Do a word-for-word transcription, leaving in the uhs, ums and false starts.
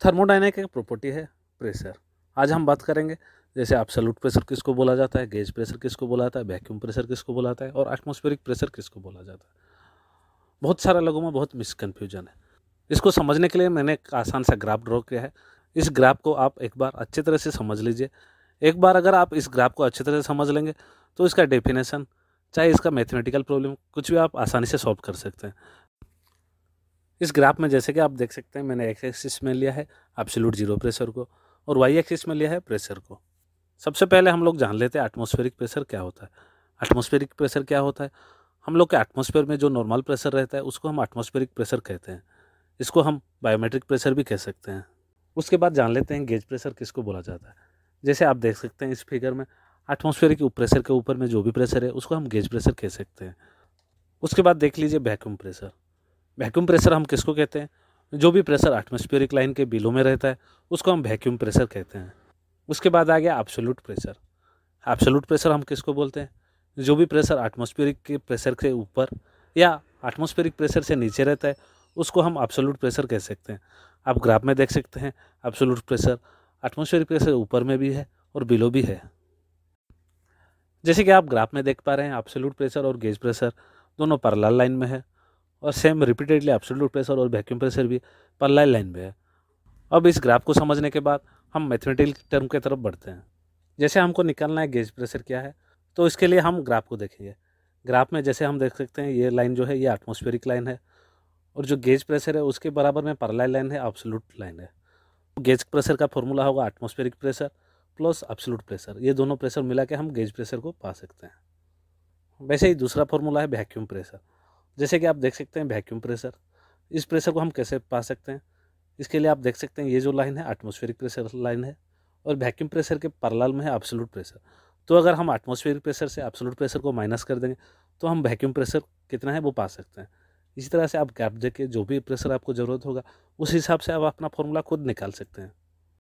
Thermodynamic एक property है pressure. आज हम बात करेंगे जैसे एब्सोल्यूट प्रेशर किसको बोला जाता है, गेज प्रेशर किसको बोला जाता है, वैक्यूम प्रेशर किसको बोला जाता है और एटमॉस्फेरिक प्रेशर किसको बोला जाता है। बहुत सारे लोगों में बहुत मिसकन्फ्यूजन है। इसको समझने के लिए मैंने एक आसान सा ग्राफ ड्रॉ किया है। इस ग्राफ को आप एक बार अच्छी तरह से समझ लीजिए। एक बार अगर आप इस ग्राफ को अच्छी तरह से समझ लेंगे तो इसका डेफिनेशन, चाहे इसका मैथमेटिकल प्रॉब्लम, कुछ भी आप आसानी से सॉल्व कर सकते हैं। इस ग्राफ में जैसे कि आप देख सकते हैं, मैंने एक्स एक्सिस में लिया है एब्सोल्यूट जीरो प्रेशर को और वाई एक्सिस में लिया है प्रेशर को। सबसे पहले हम लोग जान लेते हैं एटमॉस्फेरिक प्रेशर क्या होता है। एटमॉस्फेरिक प्रेशर क्या होता है? हम लोग के एटमॉस्फेयर में जो नॉर्मल प्रेशर रहता है उसको हम एटमॉस्फेरिक प्रेशर कहते हैं। इसको हम बायोमेट्रिक प्रेशर भी कह सकते हैं। उसके बाद जान लेते हैं गेज प्रेशर किसको बोला जाता है। जैसे आप देख सकते हैं इस फिगर में, एटमॉस्फेरिक प्रेशर के ऊपर में जो भी प्रेशर है उसको हम गेज प्रेशर कह सकते हैं। उसके बाद देख लीजिए वैक्यूम प्रेशर। वैक्यूम प्रेशर हम किसको कहते हैं? जो भी प्रेशर एटमॉस्फेरिक लाइन के बिलो में रहता है उसको हम वैक्यूम प्रेशर कहते हैं। उसके बाद आ गया एब्सोल्यूट प्रेशर। एब्सोल्यूट प्रेशर हम किसको बोलते हैं? जो भी प्रेशर एटमॉस्फेरिक के प्रेशर के ऊपर या एटमॉस्फेरिक प्रेशर से नीचे रहता है उसको हम एब्सोल्यूट प्रेशर कह सकते हैं। आप ग्राफ में देख सकते हैं एब्सोल्यूट प्रेशर एटमॉस्फेरिक प्रेशर ऊपर में भी है और बिलो भी है। जैसे कि आप ग्राफ में देख पा रहे हैं, एब्सोल्यूट प्रेशर और गेज प्रेशर दोनों पैरेलल लाइन में है और सेम रिपीटेडली एब्सोल्यूट प्रेशर और वैक्यूम प्रेशर भी पैरेलल लाइन में है। अब इस ग्राफ को समझने के बाद हम मैथमेटिकल टर्म की तरफ बढ़ते हैं। जैसे हमको निकालना है गेज प्रेशर क्या है, तो इसके लिए हम ग्राफ को देखेंगे। ग्राफ में जैसे हम देख सकते हैं ये लाइन जो है ये एटमॉस्फेरिक लाइन है और जो गेज प्रेशर है उसके बराबर में पैरेलल लाइन है, एब्सोल्यूट लाइन है। गेज प्रेशर का फॉर्मूला होगा atmospheric pressure plus absolute pressure. ये दोनों प्रेशर मिला के हम गेज प्रेशर को पा सकते हैं। वैसे ही दूसरा फॉर्मूला है वैक्यूम प्रेशर। जैसे कि आप देख सकते हैं वैक्यूम प्रेशर, इस प्रेशर को हम कैसे पा सकते हैं? इसके लिए आप देख सकते हैं ये जो लाइन है एटमॉस्फेरिक प्रेशर लाइन है और वैक्यूम प्रेशर के पैरेलल में है एब्सोल्यूट प्रेशर। तो अगर हम एटमॉस्फेरिक प्रेशर से एब्सोल्यूट प्रेशर को माइनस कर देंगे तो हम वैक्यूम प्रेशर कितना है वो पा सकते हैं। इसी तरह से आप ग्राफ देख के जो भी प्रेशर आपको ज़रूरत होगा उस हिसाब से आप अपना फॉर्मूला खुद निकाल सकते हैं।